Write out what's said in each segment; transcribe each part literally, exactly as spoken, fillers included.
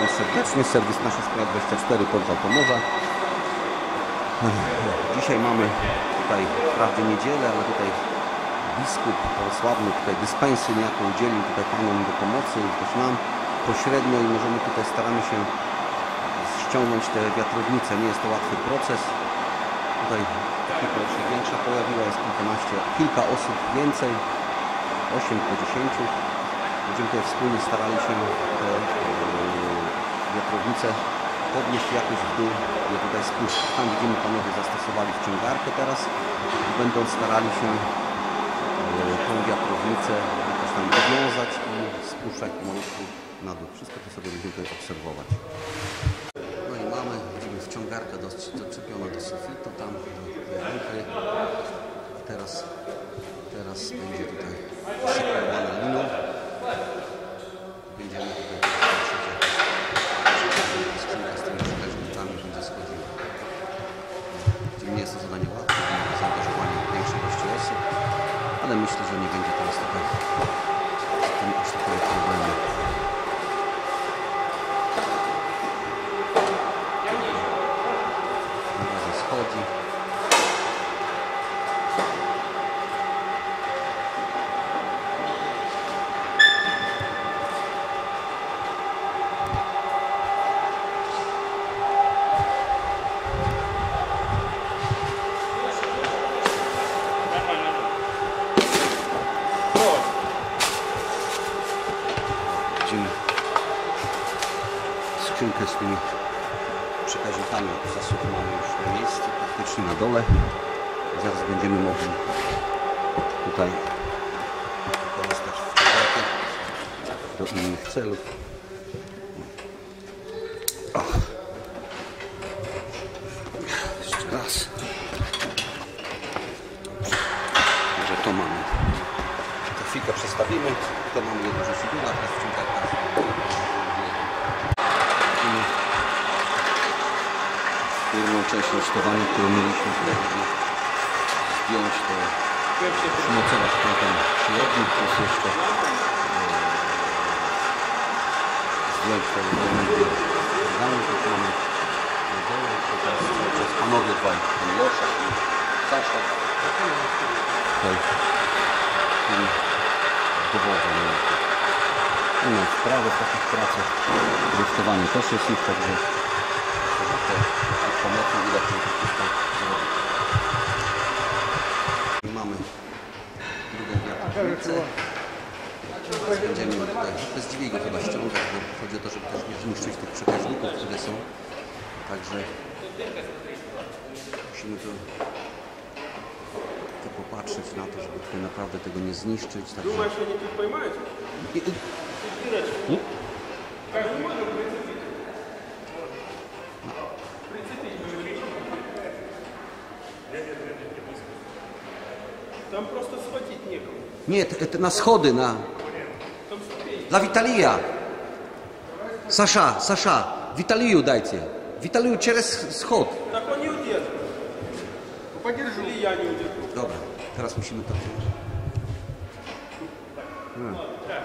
witam serdecznie. Serwis Nasza Sprawa dwadzieścia cztery, portal Pomorza. Dzisiaj mamy tutaj wprawdzie niedzielę, ale tutaj biskup prawosławny tutaj dyspensy niejako udzielił tutaj panom do pomocy i też nam pośrednio i możemy tutaj staramy się ściągnąć te wiatrownice. Nie jest to łatwy proces. Tutaj ekipa już się większa pojawiła, jest kilkanaście, kilka osób więcej, osiem po dziesięciu. Będziemy tutaj wspólnie starali się te wiatrownice podnieść jakoś w dół, je tutaj spuścić. Tam widzimy, panowie zastosowali wciągarkę teraz i będą starali się tą wiatrownicę jakoś tam odwiązać i spuszczać pomalutku na dół. Wszystko to sobie będziemy tutaj obserwować. No i mamy, widzimy wciągarkę doczepiona do sufitu, tam do ruchy. Teraz, teraz będzie tutaj separowana liną. Będziemy tutaj patrzeć, jak skrzynka z tymi przekaźnikami będzie schodziła. Nie jest to zadanie łatwe, będzie zaangażowanie większej ilości osób, ale myślę, że nie będzie teraz tutaj z tym aż takiego problemu. Na razie schodzi. Widzimy skrzynkę z tymi przekaźnikami zasuwu mamy już na miejscu, praktycznie na dole. Zaraz będziemy mogli tutaj korzystać w wciągarkę do innych celów. O. Jeszcze raz. Że to mamy. Chwilkę przestawimy. To mamy jedno rzeźbidła, teraz wciągarka. Pierwszą część rusztowania, którą mieliśmy tutaj zdjąć, to przymocować ten przyrodnik, plus jeszcze zdjąć te elementy organu, to mamy na dole, to teraz cały czas panowie dwaj, pan Josza i Sasza. Tutaj dowodzą. Nie mam sprawy w takich pracach. Rusztowanie też jest już, także pomocą uda się to wszystko zrobić. Mamy drugą wiatrownicę. Teraz będziemy tutaj bez dźwigu chyba ściągać, bo chodzi o to, żeby też nie zniszczyć tych przekaźników, które są. Także musimy to popatrzeć na to, żeby tutaj naprawdę tego nie zniszczyć. Także... Думаешь, они тут поймают? Nie? Там просто схватить некому. Nie, t- t- na schody, na... Dla Witalia. Sasza, Sasza, Witaliju dajcie. Witaliju через schod. Так он не удержит. Подержи. Или я не удержу. Dobra, teraz musimy to... Hmm.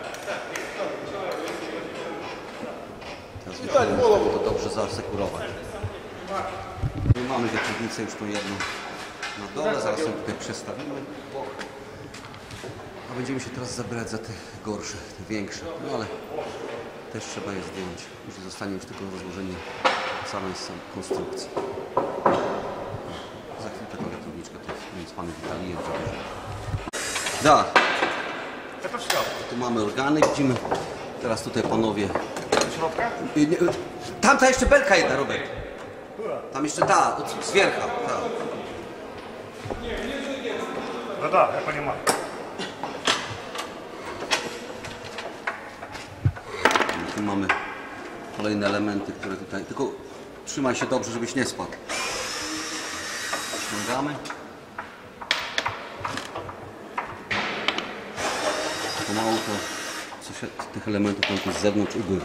Teraz musimy to dobrze zasekurować. My mamy wiatrownicę już tą jedną na dole, zaraz ją tutaj przestawimy. A będziemy się teraz zabierać za te gorsze, te większe. No ale też trzeba je zdjąć. Już zostanie już tylko rozłożenie samej konstrukcji. Za chwilkę ta wiatrowniczka to jest z panem Witalijem. Da. Tu mamy organy, widzimy. Teraz tutaj panowie. Tam ta jeszcze belka jedna, Robert. Tam jeszcze ta, od z wiercha. Ta. No tak, ja понимаю. Tu mamy kolejne elementy, które tutaj... Tylko trzymaj się dobrze, żebyś nie spadł. Ściągamy. Pomału to coś tych elementów tam tu z zewnątrz ubływa.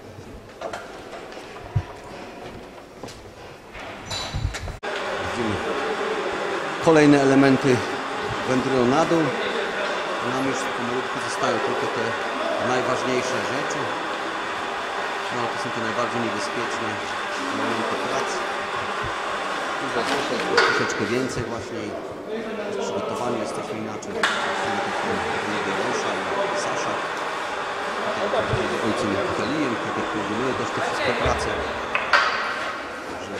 Widzimy, kolejne elementy wędrują na dół. Nam już pomalutku zostają tylko te najważniejsze rzeczy. No to są te najbardziej niebezpieczne elementy pracy. Tutaj troszeczkę więcej właśnie. Przygotowani jesteśmy inaczej. Rusza i Sasza. Ojcem Kalijem, tak jak koordynuje też te wszystkie prace. Także...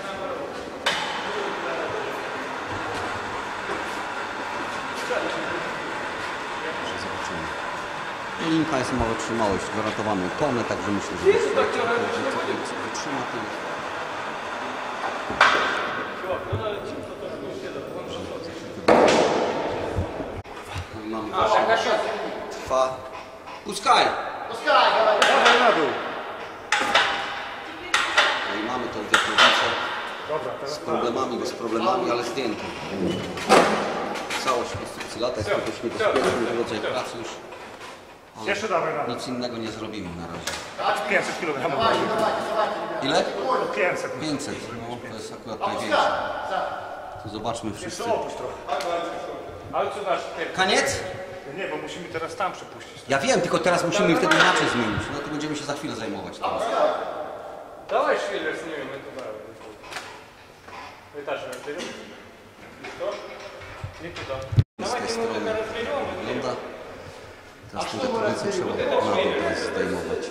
Także zobaczymy. No, linka jest ma wytrzymałość, gwarantowaną tonę, także myślę, że wytrzyma tyle. No i mamy właśnie, trwa. Puskaj! Puskaj, dawaj, Dawaj na dół. No i mamy tą wiatrownicę Dobra, z teraz problemami, bez problemami, ale zdjętą. Całość konstrukcji lata jest dość niebezpieczny rodzaj pracy już. Ale jeszcze dawaj na dół. nic innego nie zrobimy na razie. pięćset kilogramów. Ile? pięćset. pięćset. No, to jest akurat największe. To zobaczmy wszyscy. Jeszcze opuść trochę. Ale co dasz? Koniec? Nie, bo musimy teraz tam przepuścić. Ja wiem, tylko teraz musimy wtedy inaczej zmienić. No to będziemy się za chwilę zajmować. Teraz. Давай швеллер снимем эту бару. Этаж разберем. И что? Не туда. Z tej strony wygląda. Teraz tę wiatrownicę trzeba na dół teraz zdejmować.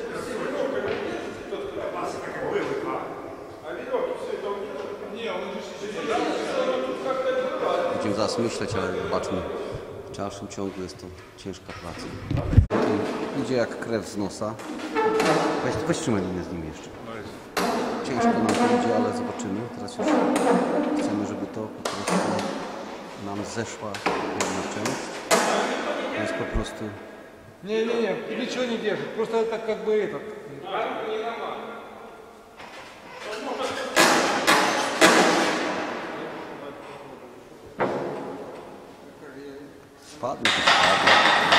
Będziemy zaraz myśleć, ale zobaczmy. W dalszym ciągu jest to ciężka praca. Idzie jak krew z nosa. Weź, weź trzymaj linię z nim jeszcze. Ciężko nam to idzie, ale zobaczymy. Teraz już chcemy, żeby to po prostu nam zeszła jedna część. Więc po prostu... Не-не-не, ничего не держит, просто это как бы этот. Spadnie, to spadnie.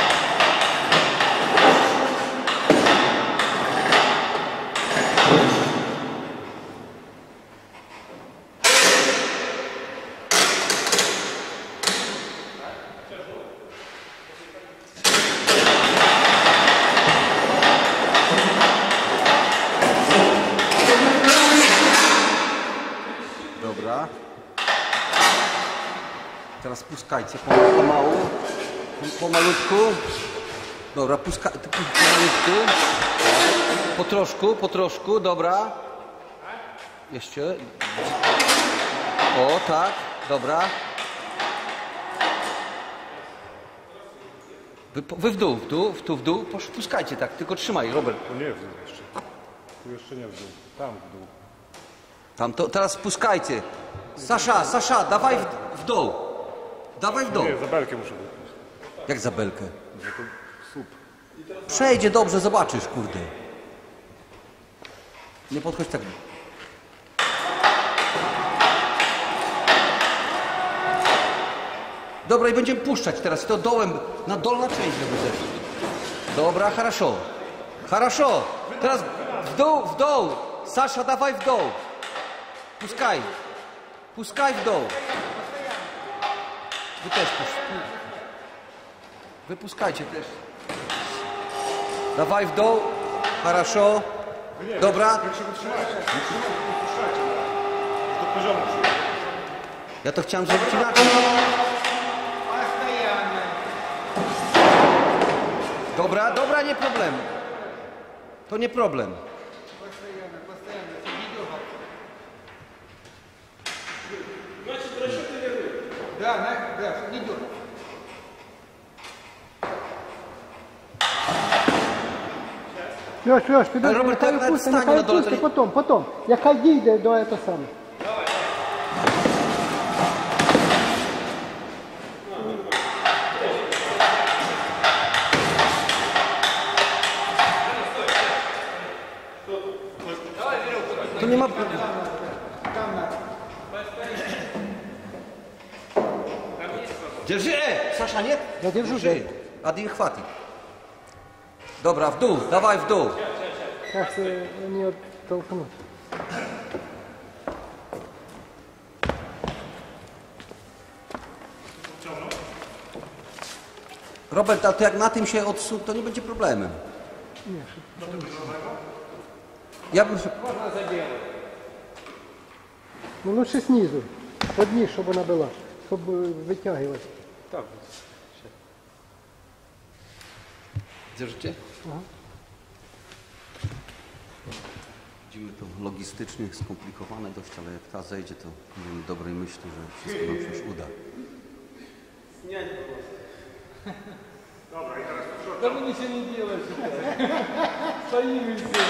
Dobra. Teraz puskajcie pomału, pomalutku. Dobra, puska, pomalutku. Po troszku, po troszku, dobra. Jeszcze. O, tak, dobra. Wy, wy w dół, w dół, w dół, w dół. Puskajcie tak, tylko trzymaj, Robert. Tu nie w dół jeszcze. Tu jeszcze nie w dół. Tam w dół. Tam to, teraz puskajcie. Sasza, Sasza, dawaj w, w dół. Dawaj w dół. Nie, za belkę muszę wypuścić. Jak za belkę? Że to słup. Przejdzie dobrze, zobaczysz, kurde. Nie podchodź tak. Dobra, i będziemy puszczać teraz. To dołem, na dolna część, żeby zeszli. Dobra, хорошо. Хорошо. Teraz w dół, w dół. Sasza, dawaj w dół. Puskaj. Puskaj w dół. Wy też puszczaj. Wypuskajcie też. Dawaj w dół. Хорошо. Dobra. Jak się wytrzymacie? Wypuszczajcie. Do poziomu. Ja to chciałem zrobić inaczej. Dobra, dobra, nie problem. To nie problem. Да, на, да, не дергай. Леш, Леш, підожди, Роберт, нехай так, пусти, стань нехай на долу, пусти, тоді. потом, потом. Яка дійде до этого саме. To nie ma... Держи! E, Sasza, nie? Ja держу, Держи. Adin, chwati. Dobra, w dół, dawaj w dół. Так це не оттолкнуть. Robert, a to jak na tym się odsunie, to nie będzie problemem. Ja bym... Можно заделать. Ну лучше снизу. Под низ, чтобы она была. Чтобы вытягивать. Так. Держите? Aha. Widzimy to logistycznie skomplikowane dość, ale jak ta zejdzie, to mamy dobrej myśli, że wszystko nam się już uda. Да мы ничего не делаем сейчас. Стоим и все.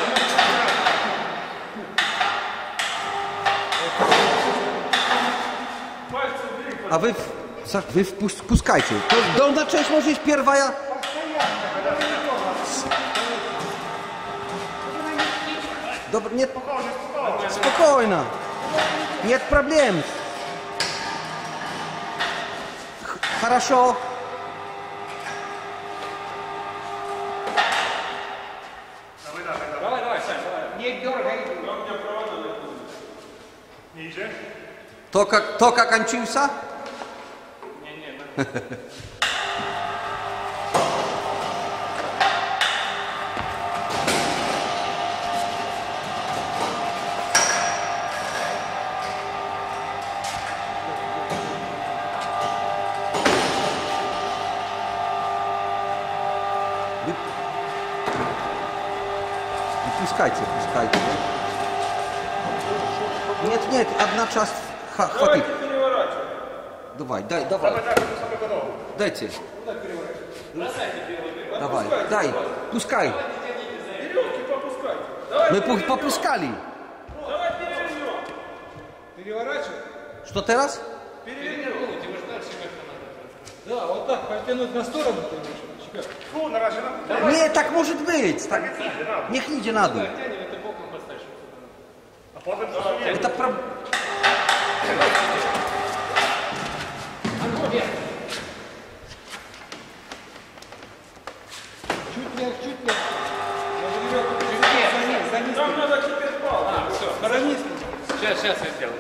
A wy, w- wy wpus- wpuskajcie. To dolna część może iść pierwa, ja... Dobra, nie... Spokojna. Nie problem. Х- Хорошо. Давай, давай, Сань, давай. Не дергай. Nie idzie? Toka, toka kończyłsa? Не, не, Wy... Wypuskajcie, puskajcie. Nie, nie, одна часть ха- хватит. Давай, дай, давай. Дайте. Давай, дай, пускай. Мы пу- попускали. переворачивай. Что teraz? Да, вот так, потянуть на сторону. ты можешь. Фу, на раzie na... Nie, tak może być. Tak. Niech idzie na dół. Тянем, это боком поставишь. A potem co? To pra... Чуть вверх, чуть вверх. Чуть вверх. За низ, за низ. Нам надо теперь пал. А, все, за низ. Сейчас, сейчас я сделаю.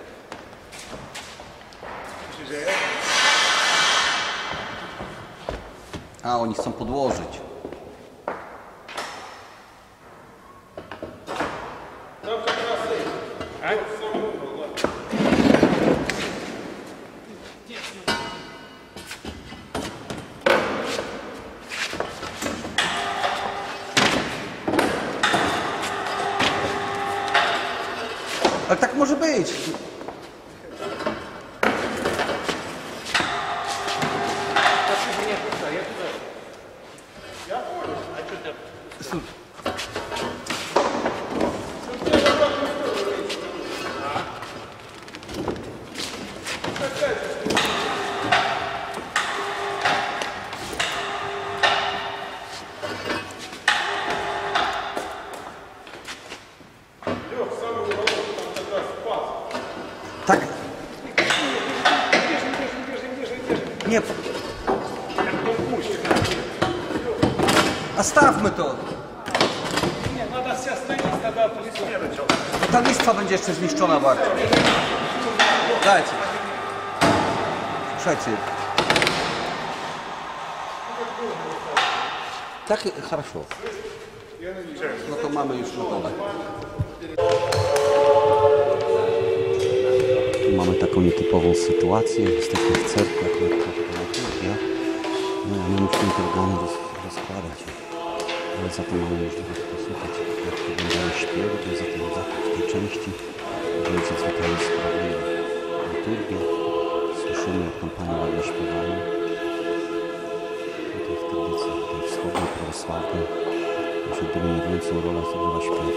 A, oni chcą podłożyć. Ale tak może być. Tak. Nie. Остawmy to. Не, надо все остановить, тогда полетит. Ta listwa będzie jeszcze zniszczona bardziej. Dajcie. Słuchajcie. Tak, хорошо. No to mamy już na dole. Tu mamy taką nietypową sytuację. Jesteśmy w cerkwi, akurat to chyba liturgia. No i my musimy te organy roz, rozkładać. Ale za to mamy możliwość posłuchać, jak wyglądają śpiewy. To jest za tym zachód tej części. Ojciec Witalis sprawuje liturgię. Słyszymy, jak tam Panie ładnie śpiewają. Tutaj w tradycji tej wschodniej, prawosławnej, właśnie dominującą rolę odgrywa śpiew.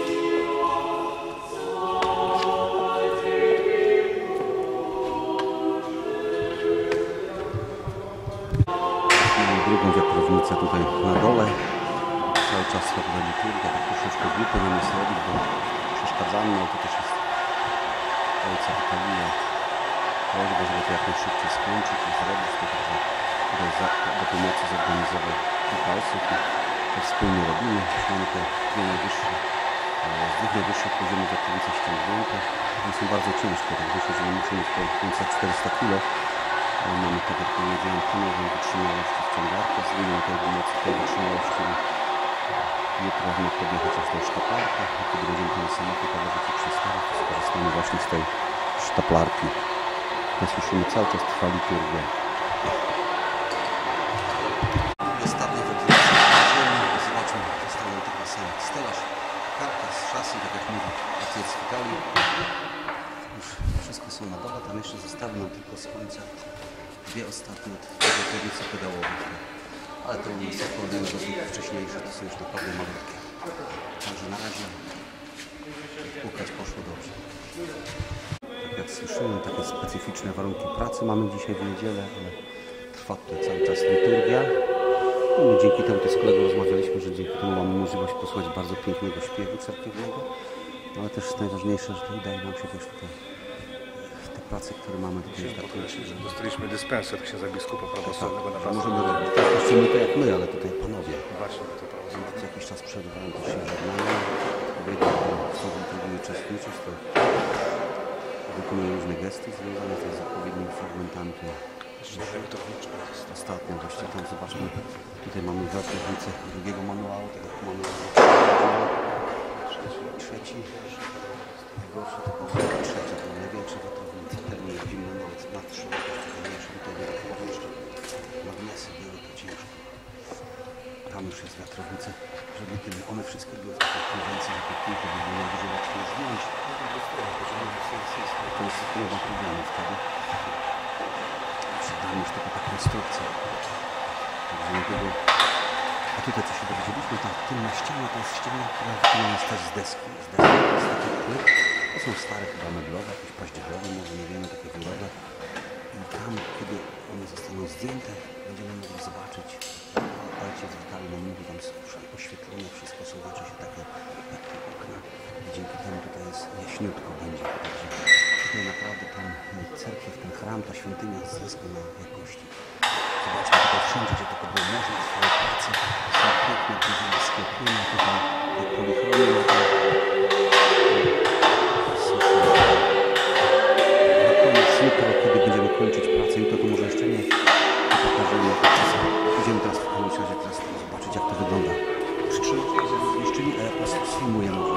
Mamy drugą wiatrownicę tutaj na dole. Cały czas chyba liturgia, tak troszeczkę głupio nam jest robić, bo przeszkadzamy, ale to też jest ojca Witalia prośba, żeby to jak najszybciej skończyć i zrobić to, także tutaj za, do pomocy zorganizował kilka osób i to wspólnie robimy. Już mamy te dwie najwyższe, z dwóch najwyższych poziomów wiatrownicy ściągnięte. One są bardzo ciężkie, tak wyszło, że muszą mieć około ponad czterysta kilo. Mamy, tak jak powiedziałem, ponowną wytrzymałość w ciągarkę, zmienią tej mocy tej wytrzymałości. Jutro można podjechać aż do sztaparka, a kiedy będziemy ten samochód, ale wiecie, przystawić, skorzystamy właśnie z tej sztaplarki. Jak słyszymy, cały czas trwa liturgia. Ostatnia wygląda. Zobaczmy, zostało tylko sam stelaż, karkas, szasy, tak jak mówi ojciec Witali. Już wszystko są na dole, tam jeszcze zostały nam tylko z końca dwie ostatnie gotowice pedałowe. Ale to nie jest porównanie do tych wcześniejszych, to są już naprawdę malutkie. Także na razie pukać poszło dobrze. Tak jak słyszymy, takie specyficzne warunki pracy mamy dzisiaj w niedzielę, ale trwa tutaj cały czas liturgia. No, dzięki temu też z kolegą rozmawialiśmy, że dzięki temu mamy możliwość posłuchać bardzo pięknego śpiewu cerkiewnego. No, ale też najważniejsze, że to udaje nam się też tutaj te prace, które mamy tutaj zakończyć. Dostaliśmy dyspensę od księdza biskupa prawosławnego na was. Możemy robić. Tak, nie to jak my, ale tutaj panowie. Właśnie, to prawosławne. Co jakiś czas przerywają, też się żegnają. Odpowiednio chcą w liturgii uczestniczyć, to wykonują różne gesty związane z odpowiednimi fragmentami. Ostatnio właśnie tam zobaczmy, tutaj mamy wartownicę drugiego manuału, tak jak mamy trzeci, najgorszy to była trzecia, to była największa wartownica, ten nie jeździmy nawet na trzy, jeszcze tutaj dodatkowo jeszcze magnesy były, to ciężko. Tam już jest wiatrownica, żeby tym, one wszystkie były w takiej konwencji, że kilka by było dużo łatwiej zdjąć. To jest nie ma problemu wtedy. Przed nami już tylko ta konstrukcja. Także nie było. A tutaj co się dowiedzieliśmy, tam w tym na ścianie to jest ściana, która wykonana jest też z deski. Z deski to jest taki płyt. To są stare chyba meblowe, jakieś paździerzowe, może nie wiemy, takie wyroby. I tam, kiedy one zostaną zdjęte, będziemy mogli zobaczyć. Ojciec Witali nam mówi, tam oświetlone wszystko są, znaczy się takie jak te okna. I dzięki temu tutaj jest jaśniutko będzie. Także tutaj naprawdę ten cerkiew, ten chram, ta świątynia zyska na jakości. Zobaczmy tutaj wszędzie, gdzie tylko było można swoje prace. Są piękne, duże sklepienia tutaj, jak polichrony. Na koniec jutro, kiedy będziemy kończyć pracę, jutro to może jeszcze nie pokażemy. Idziemy teraz w końcu, teraz zobaczyć, jak to wygląda. Przytrzymać się, zniszczyli, a ja po prostu sfilmuję może.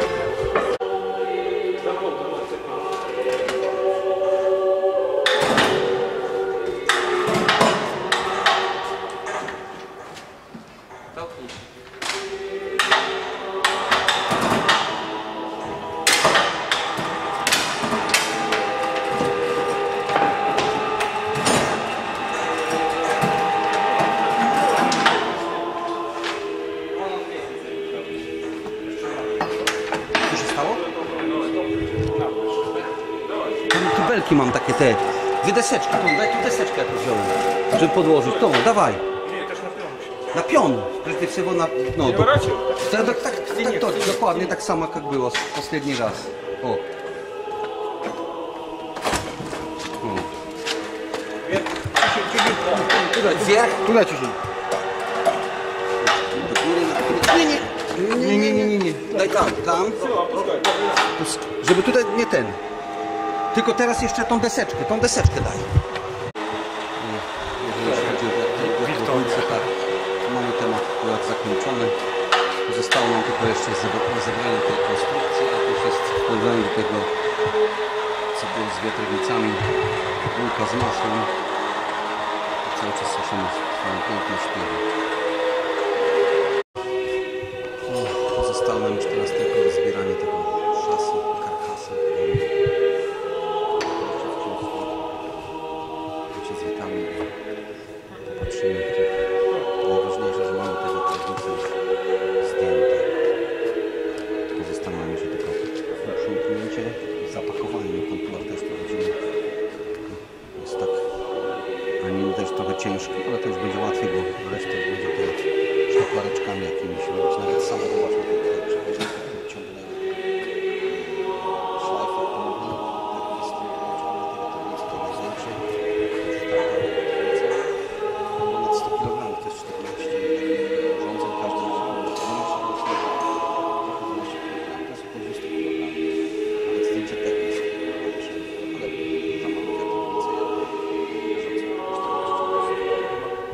Belki mam takie te, dwie deseczki, tą, daj tu deseczkę jakąś wziąłem, żeby podłożyć, tą, dawaj. Nie, też na piątkę. Na pion, że ty na, no, to, tak, tak, tak, tak, to, dokładnie tak samo jak było ostatni raz. O. O. Tutaj, wверх, tutaj ciśnij. Nie, nie, nie, nie, nie, nie, daj tam, tam. Żeby tutaj, nie ten. Tylko teraz jeszcze tą deseczkę, tą deseczkę daj. Jeżeli chodzi o gotownicę, tak, mamy temat akurat zakończony. Zostało nam tylko jeszcze zebranie tej konstrukcji, a to już jest w porównaniu do tego, co było z wiatrownicami, bułka z masłem. Cały czas słyszymy swoją piękną śpiewę. Pozostało nam już teraz tylko zbieranie tego szasy, karkasy. Patrzymy, najważniejsze, że mamy te wiatrownice już zdjęte. Pozostało nam jeszcze tylko uprzątnięcie i zapakowanie. Tam chyba też prowadzimy. Jest tak, a nie też trochę ciężki, ale to już będzie łatwiej, bo resztę będzie te sztaplareczkami jakimiś robić. Nawet samo zobaczmy tutaj przechodzimy, ciągle szlajfa, to jest tej wiatrownicy, to największej. sto kilogramów, to jest czternaście urządzeń, każdy urządzeń, to jest około dwieście kilogramów, nawet zdjęcie tego jest ale tam mamy wiatrownicę,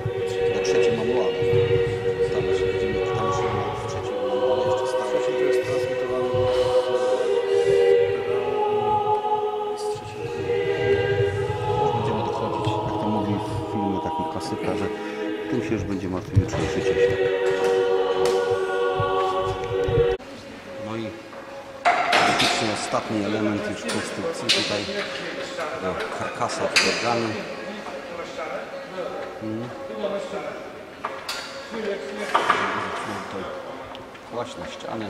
ostatni element już konstrukcji tutaj do karkasa tego organu. Hmm. Tutaj kłaść na ścianę.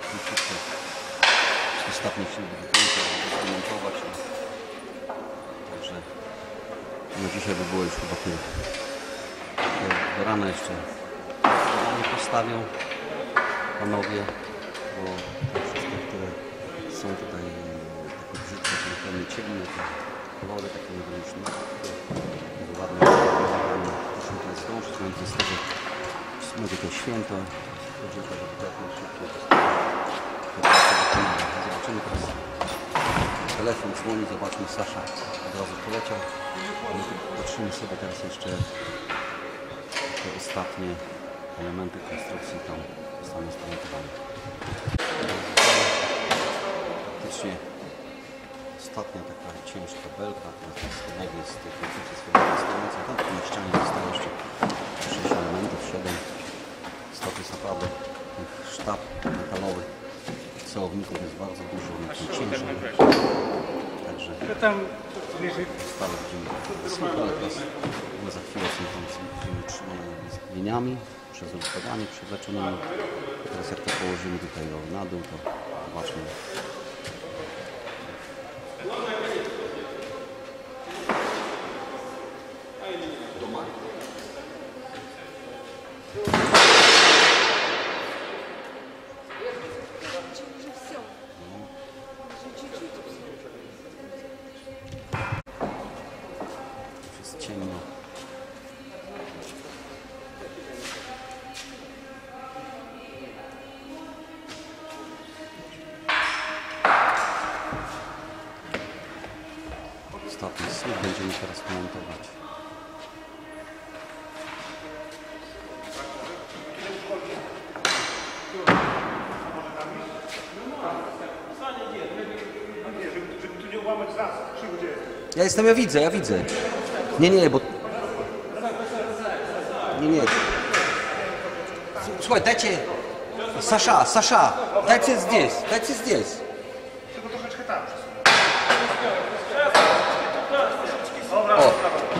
Ostatnie śruby wykończę, żeby zdemontować. Także no dzisiaj by było już chyba tyle. Do rana jeszcze nie postawią panowie, bo te wszystkie, które są tutaj takie brzydkie, czyli pewnie ciemne, te kolory takie niewyliczne, ładne, proszę tutaj zdążyć, mam z tego ósmego to święto, życzę, żeby to jak najszybciej zobaczymy teraz. Telefon dzwoni, zobaczmy, Sasza od razu poleciał. My patrzymy sobie teraz jeszcze te ostatnie elementy konstrukcji tam zostaną sprezentowane. Praktycznie ostatnia taka ciężka belka, natomiast jest z tej konstrukcji swojego stojąca. Tam na ścianie zostało jeszcze sześć elementów, siedem. Stok jest naprawdę tych sztab metalowych celowników jest bardzo dużo, one są cięższe. Także stale będziemy wysłuchać, ale teraz za chwilę są tam będziemy trzymane z liniami przez układanie przewleczonymi. Teraz jak to położymy tutaj na dół, to zobaczmy. Jest ciemno. Ostatni słup będziemy teraz montować. Żeby tu nie łamać zas, krzywu gdzie jest. Ja jestem, ja widzę, ja widzę. Nie, nie, bo... Nie, nie. Słuchaj, dajcie... Sasza, Sasza, dajcie zdjęć, dajcie zdjęć. Tylko troszeczkę tam. O.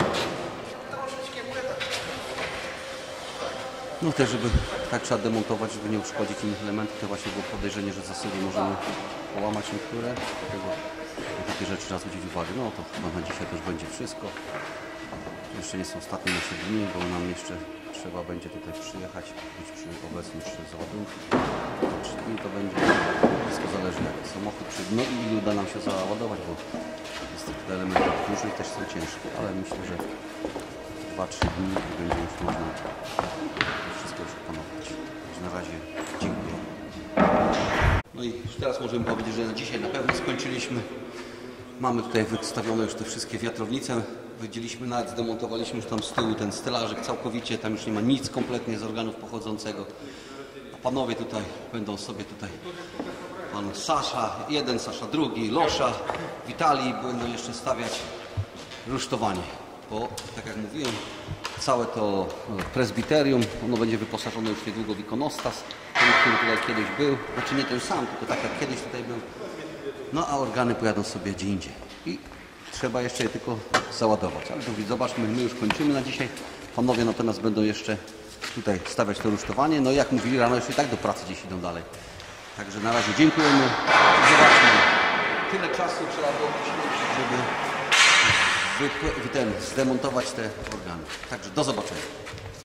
No też, żeby tak trzeba demontować, żeby nie uszkodzić innych elementów. To właśnie było podejrzenie, że zasoby możemy połamać niektóre. Dlatego na takie rzeczy trzeba zwrócić uwagę. No to chyba na dzisiaj też będzie wszystko. Jeszcze nie są ostatnie nasze dni, bo nam jeszcze trzeba będzie tutaj przyjechać, być przy obecnym przy załadunku. Trzy dni to będzie. Wszystko zależy jak samochód przyjdzie. No i ile uda nam się załadować, bo jest tych elementów dużo i też są ciężkie, ale myślę, że dwa trzy dni i będzie już można wszystko już opanować. Także na razie dziękuję. No i już teraz możemy powiedzieć, że na dzisiaj na pewno skończyliśmy. Mamy tutaj wystawione już te wszystkie wiatrownice. Wydzieliśmy nawet, zdemontowaliśmy już tam z tyłu ten stelażyk całkowicie. Tam już nie ma nic kompletnie z organów pochodzącego. A panowie tutaj będą sobie tutaj, pan Sasza, jeden, Sasza drugi, Losza, Witali będą jeszcze stawiać rusztowanie. Bo tak jak mówiłem, całe to prezbiterium, ono będzie wyposażone już niedługo w ikonostas, ten, który tutaj kiedyś był, znaczy nie ten sam, tylko tak jak kiedyś tutaj był. No a organy pojadą sobie gdzie indziej. I trzeba jeszcze je tylko załadować. Ale tu zobaczmy, my już kończymy na dzisiaj. Panowie natomiast będą jeszcze tutaj stawiać to rusztowanie. No i jak mówili, rano już i tak do pracy gdzieś idą dalej. Także na razie dziękujemy. Zobaczmy. Tyle czasu trzeba było poświęcić, żeby ten, zdemontować te organy. Także do zobaczenia.